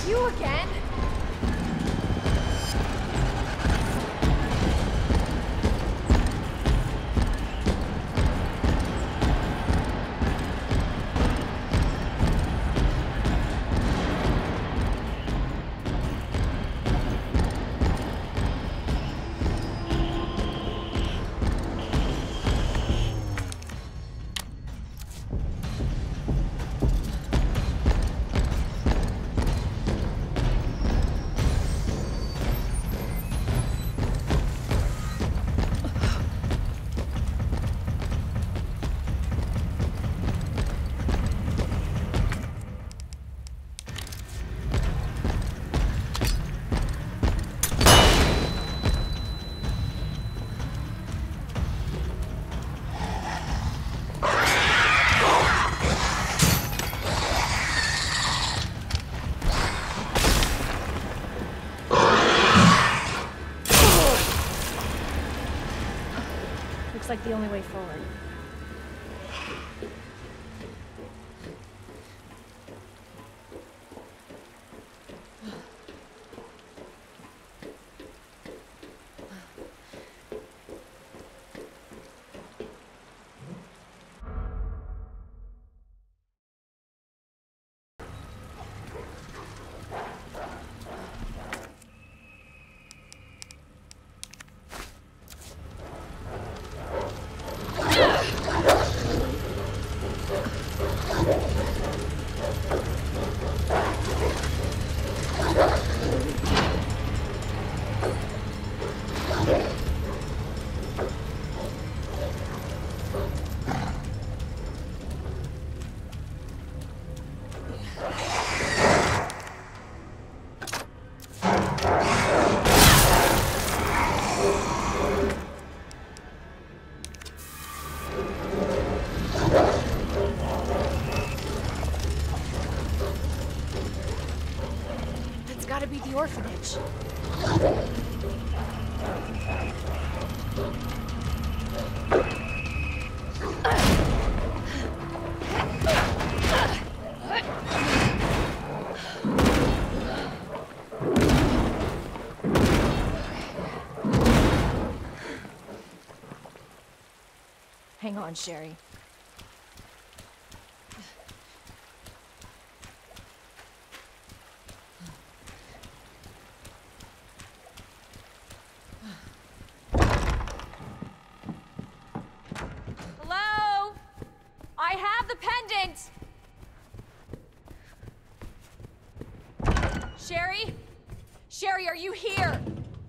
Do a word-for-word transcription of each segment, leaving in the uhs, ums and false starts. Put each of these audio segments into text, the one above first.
You again? Looks like the only way forward. Gotta be the orphanage. Hang on, Sherry. Sherry? Sherry, are you here?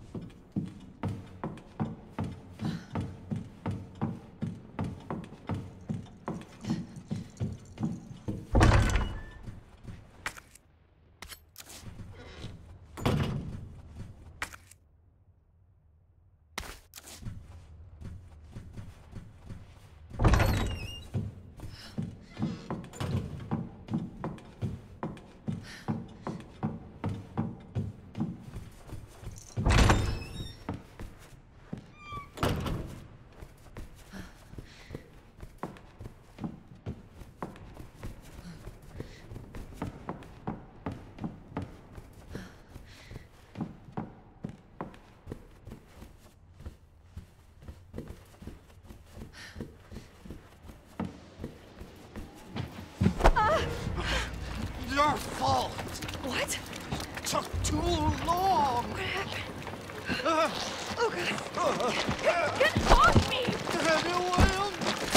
Your fault! What? It took too long! What happened? Uh, Oh, God. Get, get off me! Anyone?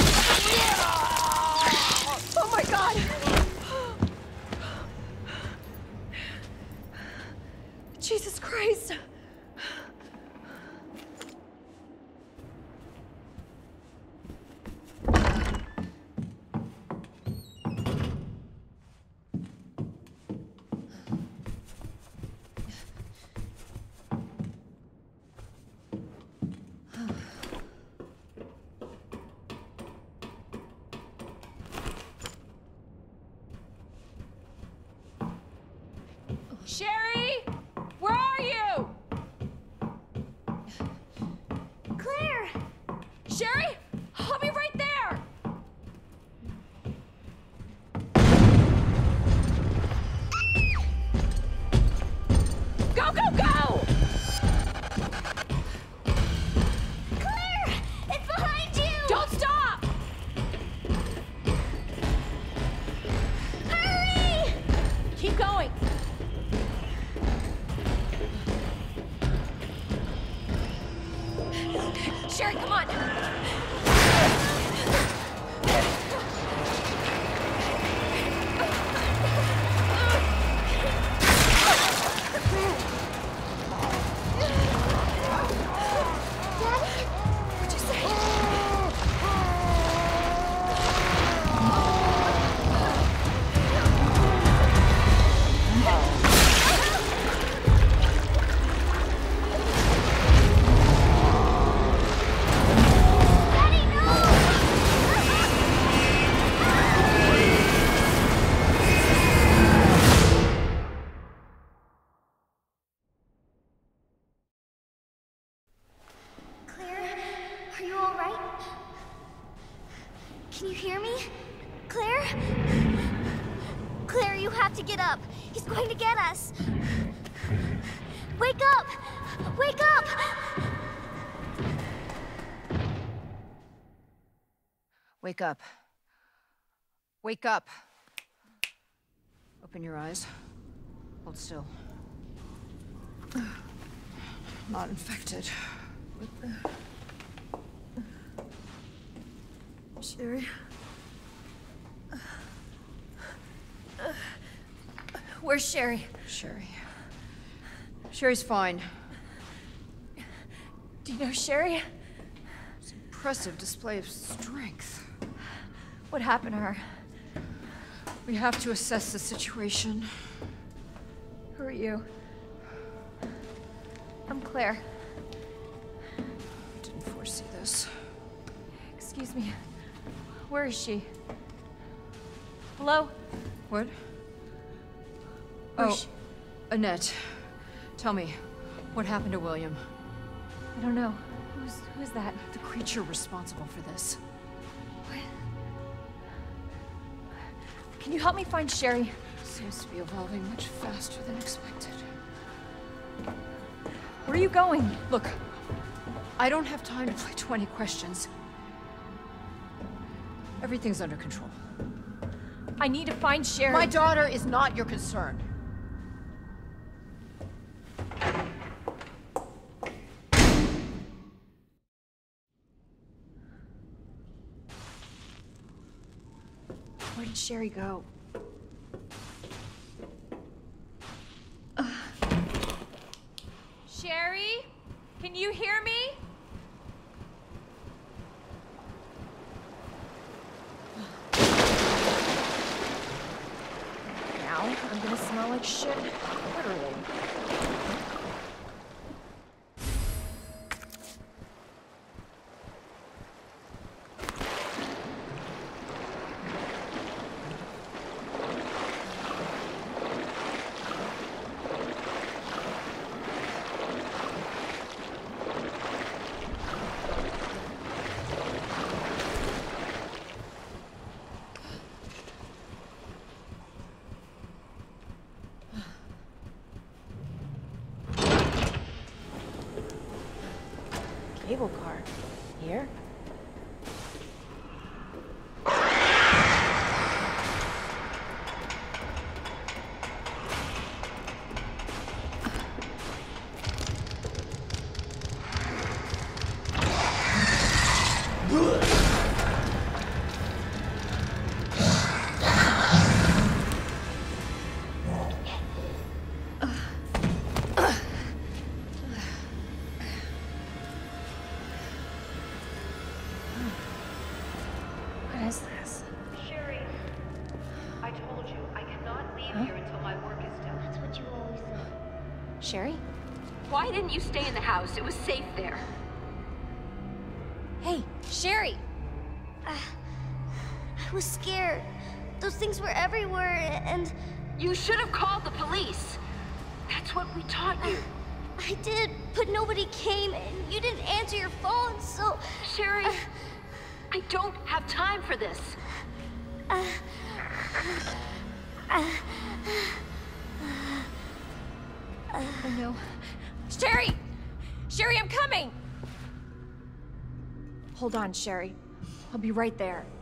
Oh, my God! Jesus Christ! Sherry? Where are you? Claire! Sherry? I'll be right there! Sherry, you have to get up. He's going to get us. Wake up! Wake up! Wake up. Wake up. Open your eyes. Hold still. Not infected. What the... Sherry? Where's Sherry? Sherry. Sherry's fine. Do you know Sherry? It's an impressive display of strength. What happened to her? We have to assess the situation. Who are you? I'm Claire. Didn't foresee this. Excuse me. Where is she? Hello? What? Where's Oh, she? Annette. Tell me, what happened to William? I don't know. Who's who's that? The creature responsible for this. What? Can you help me find Sherry? Seems to be evolving much faster than expected. Where are you going? Look, I don't have time to play twenty questions. Everything's under control. I need to find Sherry. My daughter is not your concern. Where did Sherry go? Sherry? Can you hear me? Now I'm gonna smell like shit. Literally. Cable car. Here? What is this? Sherry, I told you, I cannot leave here until my work is done. That's what you always say. Sherry? Why didn't you stay in the house? It was safe there. Hey, Sherry! Uh, I was scared. Those things were everywhere, and... You should have called the police. That's what we taught you. I did, but nobody came, and you didn't answer your phone, so... Sherry, Uh, I don't have time for this. uh, uh, Oh no. Sherry! Sherry, I'm coming! Hold on, Sherry. I'll be right there.